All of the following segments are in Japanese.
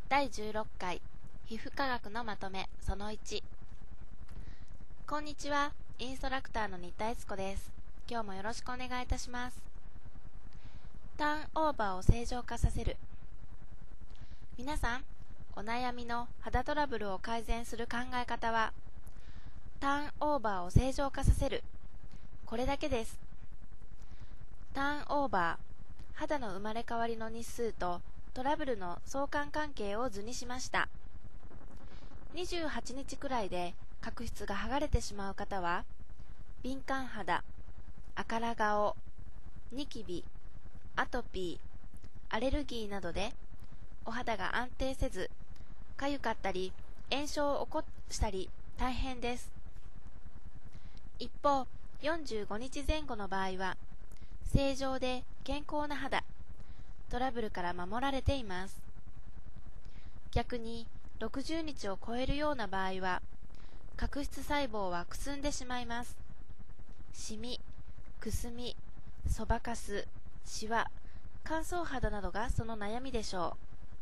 第16回皮膚科学のまとめその1。こんにちは、インストラクターの新田悦子です。今日もよろしくお願いいたします。ターンオーバーを正常化させる。皆さん、お悩みの肌トラブルを改善する考え方はターンオーバーを正常化させる、これだけです。ターンオーバー、肌の生まれ変わりの日数とトラブルの相関関係を図にしました。28日くらいで角質が剥がれてしまう方は、敏感肌、赤ら顔、ニキビ、アトピー、アレルギーなどでお肌が安定せず、かゆかったり炎症を起こしたり大変です。一方、45日前後の場合は正常で健康な肌、トラブルから守られています。逆に60日を超えるような場合は角質細胞はくすんでしまいます。シミ、くすみ、そばかす、シワ、乾燥肌などがその悩みでしょう。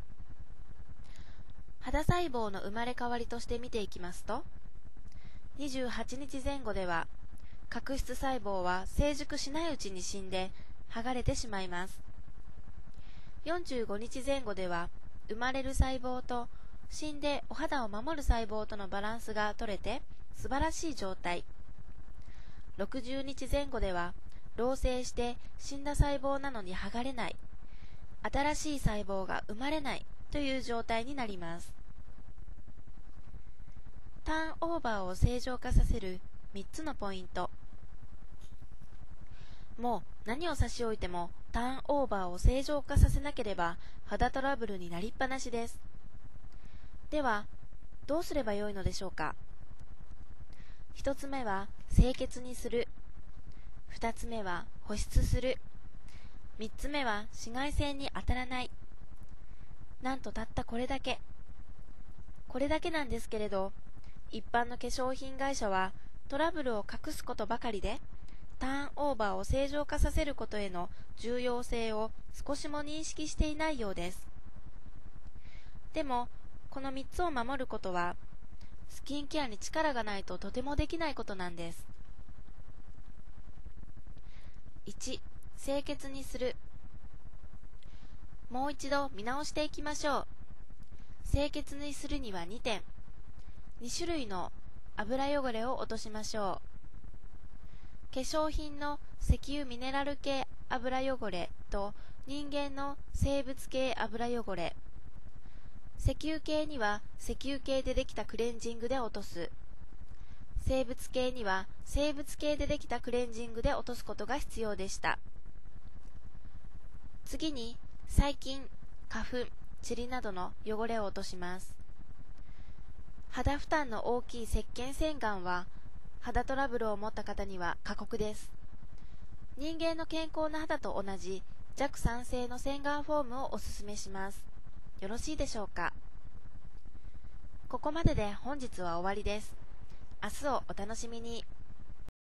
肌細胞の生まれ変わりとして見ていきますと、28日前後では角質細胞は成熟しないうちに死んで剥がれてしまいます。45日前後では生まれる細胞と死んでお肌を守る細胞とのバランスが取れて素晴らしい状態。60日前後では老成して死んだ細胞なのに剥がれない、新しい細胞が生まれないという状態になります。ターンオーバーを正常化させる3つのポイント。もう何を差し置いてもターンオーバーを正常化させなければ肌トラブルになりっぱなしです。では、どうすればよいのでしょうか。1つ目は清潔にする。2つ目は保湿する。3つ目は紫外線に当たらない。なんとたったこれだけ。これだけなんですけれど、一般の化粧品会社はトラブルを隠すことばかりで、ターンオーバーを正常化させることへの重要性を少しも認識していないようです。でも、この3つを守ることは、スキンケアに力がないととてもできないことなんです。1、清潔にする。もう一度見直していきましょう。清潔にするには2点。2種類の油汚れを落としましょう。化粧品の石油ミネラル系油汚れと人間の生物系油汚れ。石油系には石油系でできたクレンジングで落とす。生物系には生物系でできたクレンジングで落とすことが必要でした。次に細菌、花粉、塵などの汚れを落とします。肌負担の大きい石鹸洗顔は肌トラブルを持った方には過酷です。人間の健康な肌と同じ弱酸性の洗顔フォームをおすすめします。よろしいでしょうか。ここまでで本日は終わりです。明日をお楽しみに。